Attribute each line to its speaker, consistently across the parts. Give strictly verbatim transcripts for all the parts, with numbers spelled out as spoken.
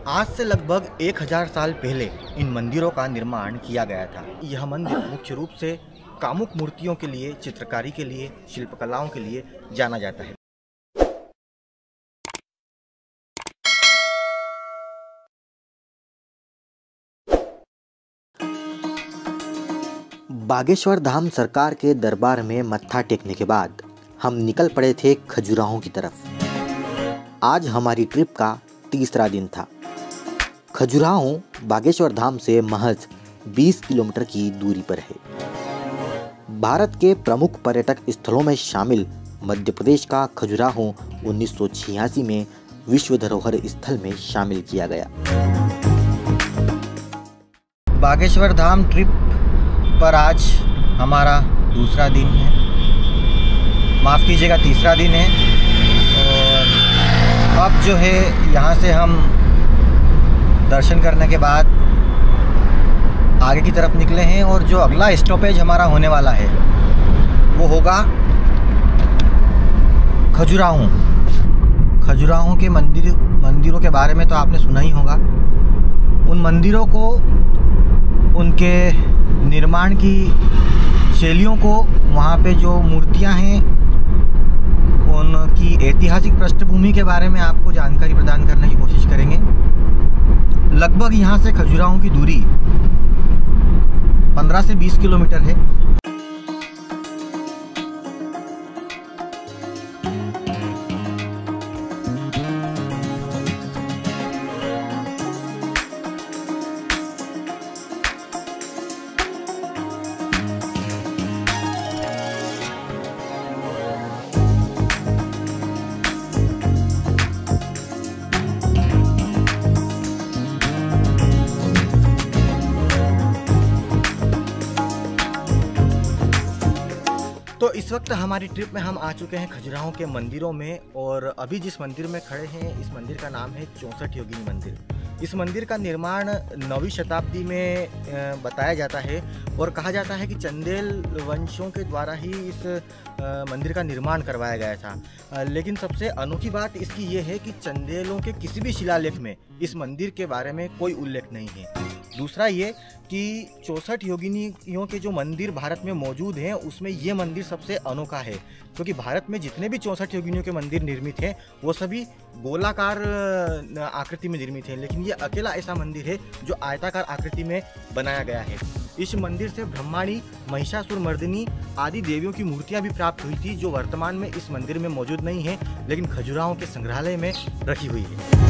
Speaker 1: आज से लगभग एक हज़ार साल पहले इन मंदिरों का निर्माण किया गया था। यह मंदिर मुख्य रूप से कामुक मूर्तियों के लिए, चित्रकारी के लिए, शिल्पकलाओं के लिए जाना जाता है। बागेश्वर धाम सरकार के दरबार में मत्था टेकने के बाद हम निकल पड़े थे खजुराहो की तरफ। आज हमारी ट्रिप का तीसरा दिन था। खजुराहो बागेश्वर धाम से महज बीस किलोमीटर की दूरी पर है। भारत के प्रमुख पर्यटक स्थलों में शामिल मध्य प्रदेश का खजुराहो उन्नीस सौ छियासी में विश्व धरोहर स्थल में शामिल किया गया। बागेश्वर धाम ट्रिप पर आज हमारा दूसरा दिन है, माफ़ कीजिएगा तीसरा दिन है। और अब जो है यहाँ से हम दर्शन करने के बाद आगे की तरफ निकले हैं और जो अगला स्टॉपेज हमारा होने वाला है वो होगा खजुराहो। खजुराहो के मंदिर मंदिरों के बारे में तो आपने सुना ही होगा। उन मंदिरों को, उनके निर्माण की शैलियों को, वहाँ पे जो मूर्तियाँ हैं उनकी ऐतिहासिक पृष्ठभूमि के बारे में आपको जानकारी प्रदान करने की कोशिश करेंगे। लगभग यहाँ से खजुराहो की दूरी पंद्रह से बीस किलोमीटर है। तो इस वक्त हमारी ट्रिप में हम आ चुके हैं खजुराहो के मंदिरों में, और अभी जिस मंदिर में खड़े हैं इस मंदिर का नाम है चौसठ योगिनी मंदिर। इस मंदिर का निर्माण नवीं शताब्दी में बताया जाता है और कहा जाता है कि चंदेल वंशों के द्वारा ही इस मंदिर का निर्माण करवाया गया था। लेकिन सबसे अनोखी बात इसकी ये है कि चंदेलों के किसी भी शिलालेख में इस मंदिर के बारे में कोई उल्लेख नहीं है। दूसरा ये कि चौसठ योगिनियों के जो मंदिर भारत में मौजूद हैं उसमें ये मंदिर सबसे अनोखा है, क्योंकि भारत में जितने भी चौसठ योगिनियों के मंदिर निर्मित हैं वो सभी गोलाकार आकृति में निर्मित हैं, लेकिन ये अकेला ऐसा मंदिर है जो आयताकार आकृति में बनाया गया है। इस मंदिर से ब्रह्माणी, महिषासुरमर्दिनी आदि देवियों की मूर्तियां भी प्राप्त हुई थी, जो वर्तमान में इस मंदिर में मौजूद नहीं है, लेकिन खजुराहो के संग्रहालय में रखी हुई है।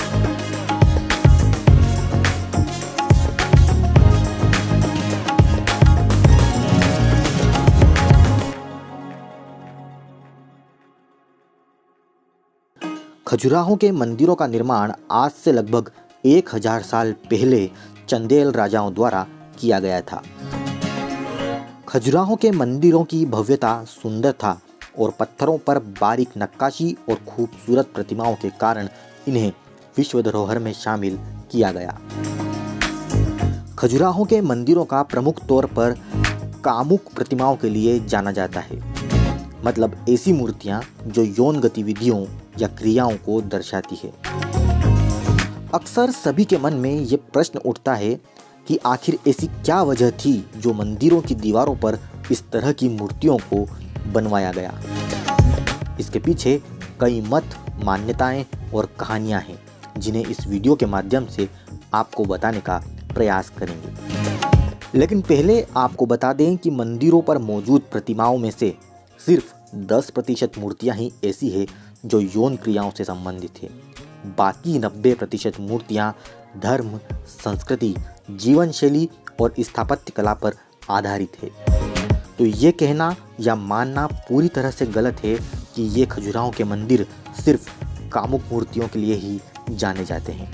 Speaker 1: खजुराहो के मंदिरों का निर्माण आज से लगभग एक हजार साल पहले चंदेल राजाओं द्वारा किया गया था। खजुराहो के मंदिरों की भव्यता, सुंदरता और पत्थरों पर बारीक नक्काशी और खूबसूरत प्रतिमाओं के कारण इन्हें विश्व धरोहर में शामिल किया गया। खजुराहो के मंदिरों का प्रमुख तौर पर कामुक प्रतिमाओं के लिए जाना जाता है, मतलब ऐसी मूर्तियां जो यौन गतिविधियों या क्रियाओं को दर्शाती है। अक्सर सभी के मन में ये प्रश्न उठता है कि आखिर ऐसी क्या वजह थी जो मंदिरों की दीवारों पर इस तरह की मूर्तियों को बनवाया गया। इसके पीछे कई मत, मान्यताएं और कहानियां हैं, जिन्हें इस वीडियो के माध्यम से आपको बताने का प्रयास करेंगे। लेकिन पहले आपको बता दें कि मंदिरों पर मौजूद प्रतिमाओं में से सिर्फ दस प्रतिशत मूर्तियाँ ही ऐसी है जो यौन क्रियाओं से संबंधित है। बाकी नब्बे प्रतिशत मूर्तियाँ धर्म, संस्कृति, जीवन शैली और स्थापत्य कला पर आधारित है। तो ये कहना या मानना पूरी तरह से गलत है कि ये खजुराहो के मंदिर सिर्फ कामुक मूर्तियों के लिए ही जाने जाते हैं।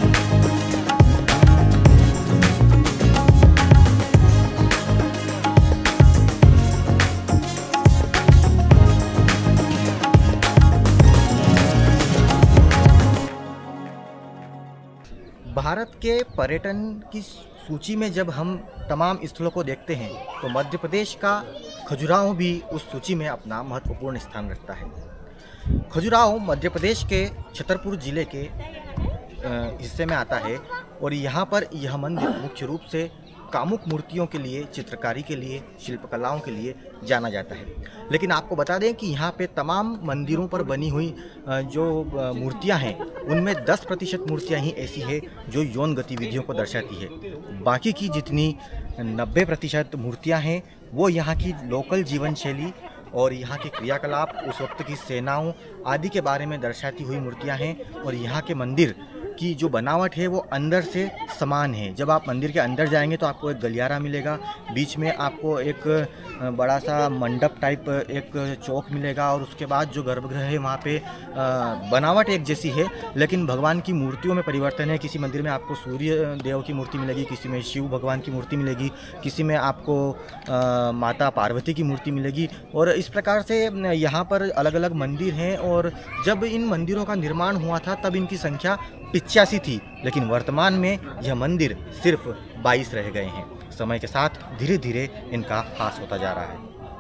Speaker 1: भारत के पर्यटन की सूची में जब हम तमाम स्थलों को देखते हैं तो मध्य प्रदेश का खजुराहो भी उस सूची में अपना महत्वपूर्ण स्थान रखता है। खजुराहो मध्य प्रदेश के छतरपुर जिले के हिस्से में आता है और यहाँ पर यह मंदिर मुख्य रूप से कामुक मूर्तियों के लिए, चित्रकारी के लिए, शिल्पकलाओं के लिए जाना जाता है। लेकिन आपको बता दें कि यहाँ पे तमाम मंदिरों पर बनी हुई जो मूर्तियाँ हैं उनमें दस प्रतिशत मूर्तियाँ ही ऐसी है जो यौन गतिविधियों को दर्शाती है। बाकी की जितनी नब्बे प्रतिशत मूर्तियाँ हैं वो यहाँ की लोकल जीवन शैली और यहाँ के क्रियाकलाप, उस वक्त की सेनाओं आदि के बारे में दर्शाती हुई मूर्तियाँ हैं। और यहाँ के मंदिर की जो बनावट है वो अंदर से समान है। जब आप मंदिर के अंदर जाएंगे तो आपको एक गलियारा मिलेगा, बीच में आपको एक बड़ा सा मंडप टाइप एक चौक मिलेगा और उसके बाद जो गर्भगृह है वहाँ पे बनावट एक जैसी है, लेकिन भगवान की मूर्तियों में परिवर्तन है। किसी मंदिर में आपको सूर्य देव की मूर्ति मिलेगी, किसी में शिव भगवान की मूर्ति मिलेगी, किसी में आपको आ, माता पार्वती की मूर्ति मिलेगी। और इस प्रकार से यहाँ पर अलग अलग मंदिर हैं। और जब इन मंदिरों का निर्माण हुआ था तब इनकी संख्या पिचासी थी, लेकिन वर्तमान में यह मंदिर सिर्फ बाईस रह गए हैं। समय के साथ धीरे धीरे इनका ह्रास होता जा रहा है।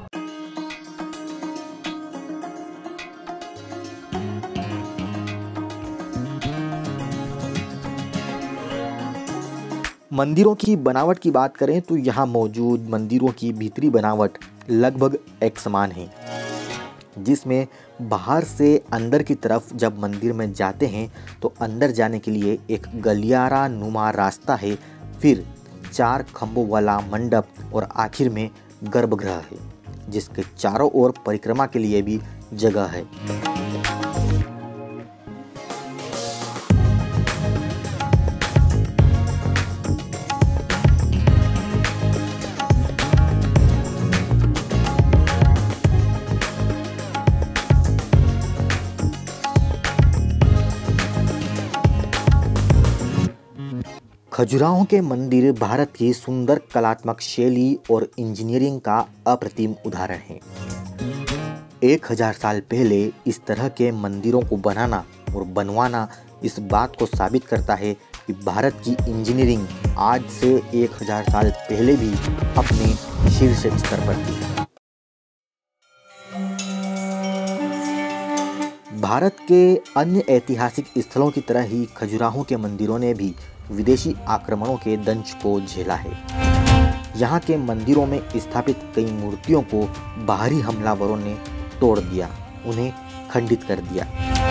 Speaker 1: मंदिरों की बनावट की बात करें तो यहाँ मौजूद मंदिरों की भीतरी बनावट लगभग एक समान है, जिसमें बाहर से अंदर की तरफ जब मंदिर में जाते हैं तो अंदर जाने के लिए एक गलियारा नुमा रास्ता है, फिर चार खंभों वाला मंडप और आखिर में गर्भगृह है, जिसके चारों ओर परिक्रमा के लिए भी जगह है। खजुराहो के मंदिर भारत की सुंदर कलात्मक शैली और इंजीनियरिंग का अप्रतिम उदाहरण है। एक हजार साल पहले इस तरह के मंदिरों को बनाना और बनवाना इस बात को साबित करता है कि भारत की इंजीनियरिंग आज से एक हजार साल पहले भी अपने शीर्ष स्तर पर थी। भारत के अन्य ऐतिहासिक स्थलों की तरह ही खजुराहो के मंदिरों ने भी विदेशी आक्रमणों के दंश को झेला है। यहाँ के मंदिरों में स्थापित कई मूर्तियों को बाहरी हमलावरों ने तोड़ दिया, उन्हें खंडित कर दिया।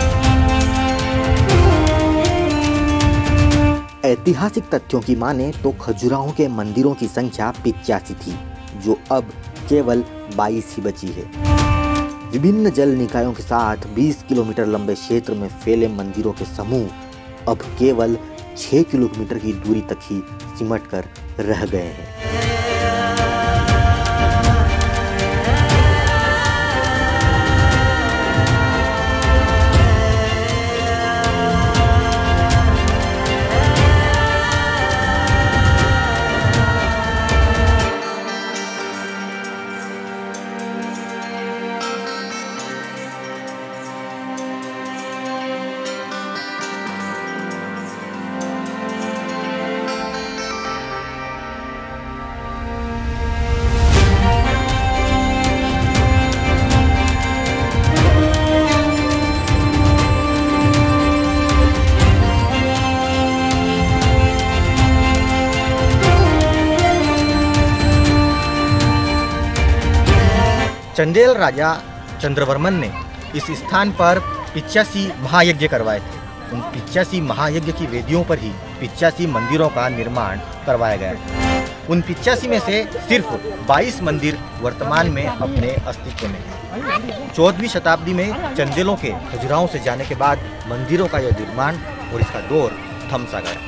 Speaker 1: ऐतिहासिक तथ्यों की माने तो खजुराहो के मंदिरों की संख्या पिचासी थी, जो अब केवल बाईस ही बची है। विभिन्न जल निकायों के साथ बीस किलोमीटर लंबे क्षेत्र में फैले मंदिरों के समूह अब केवल छह किलोमीटर की दूरी तक ही सिमट कर रह गए हैं। चंदेल राजा चंद्रवर्मन ने इस स्थान पर पिचासी महायज्ञ करवाए थे। उन पिचासी महायज्ञ की वेदियों पर ही पिचासी मंदिरों का निर्माण करवाया गया। उन पिचासी में से सिर्फ बाईस मंदिर वर्तमान में अपने अस्तित्व में हैं। चौदहवीं शताब्दी में चंदेलों के खजुराहो से जाने के बाद मंदिरों का यह निर्माण और इसका दौर थम सा गया।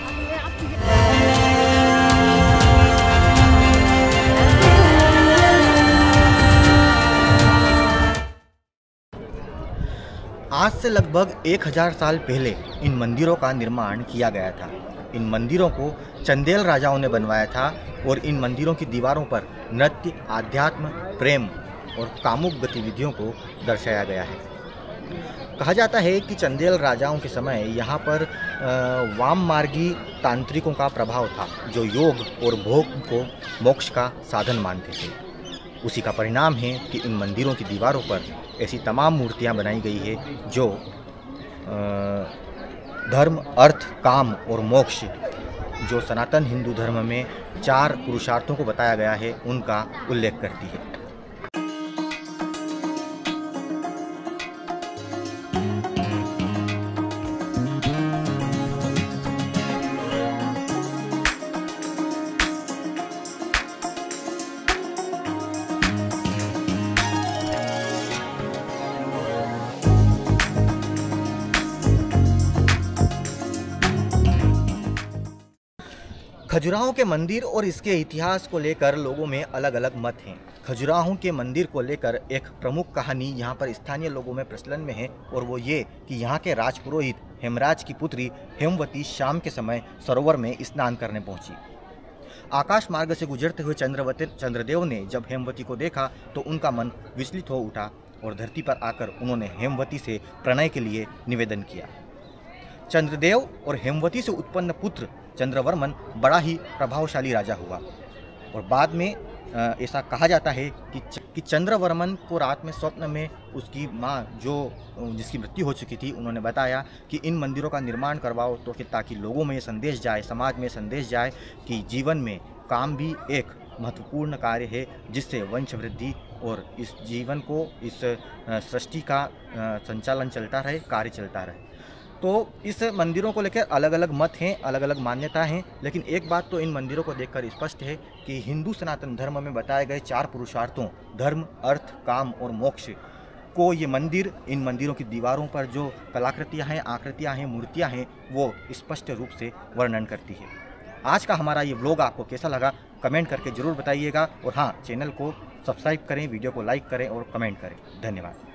Speaker 1: आज से लगभग एक हजार साल पहले इन मंदिरों का निर्माण किया गया था। इन मंदिरों को चंदेल राजाओं ने बनवाया था और इन मंदिरों की दीवारों पर नृत्य, आध्यात्म, प्रेम और कामुक गतिविधियों को दर्शाया गया है। कहा जाता है कि चंदेल राजाओं के समय यहाँ पर वाम मार्गी तांत्रिकों का प्रभाव था, जो योग और भोग को मोक्ष का साधन मानते थे। उसी का परिणाम है कि इन मंदिरों की दीवारों पर ऐसी तमाम मूर्तियां बनाई गई है जो धर्म, अर्थ, काम और मोक्ष जो सनातन हिंदू धर्म में चार पुरुषार्थों को बताया गया है उनका उल्लेख करती है। खजुराहो के मंदिर और इसके इतिहास को लेकर लोगों में अलग अलग मत हैं। खजुराहो के मंदिर को लेकर एक प्रमुख कहानी यहाँ पर स्थानीय लोगों में प्रचलन में है और वो ये कि यहाँ के राजपुरोहित हेमराज की पुत्री हेमवती शाम के समय सरोवर में स्नान करने पहुँची। आकाश मार्ग से गुजरते हुए चंद्रवती चंद्रदेव ने जब हेमवती को देखा तो उनका मन विचलित हो उठा और धरती पर आकर उन्होंने हेमवती से प्रणय के लिए निवेदन किया। चंद्रदेव और हेमवती से उत्पन्न पुत्र चंद्रवर्मन बड़ा ही प्रभावशाली राजा हुआ और बाद में ऐसा कहा जाता है कि कि चंद्रवर्मन को रात में स्वप्न में उसकी माँ जो जिसकी मृत्यु हो चुकी थी उन्होंने बताया कि इन मंदिरों का निर्माण करवाओ तो कि ताकि लोगों में ये संदेश जाए, समाज में संदेश जाए कि जीवन में काम भी एक महत्वपूर्ण कार्य है जिससे वंश वृद्धि और इस जीवन को इस सृष्टि का संचालन चलता रहे, कार्य चलता रहे। तो इस मंदिरों को लेकर अलग अलग मत हैं, अलग अलग मान्यताएं हैं, लेकिन एक बात तो इन मंदिरों को देखकर स्पष्ट है कि हिंदू सनातन धर्म में बताए गए चार पुरुषार्थों धर्म, अर्थ, काम और मोक्ष को ये मंदिर, इन मंदिरों की दीवारों पर जो कलाकृतियां हैं, आकृतियां हैं, मूर्तियां हैं, वो स्पष्ट रूप से वर्णन करती है। आज का हमारा ये व्लॉग आपको कैसा लगा कमेंट करके ज़रूर बताइएगा और हाँ, चैनल को सब्सक्राइब करें, वीडियो को लाइक करें और कमेंट करें। धन्यवाद।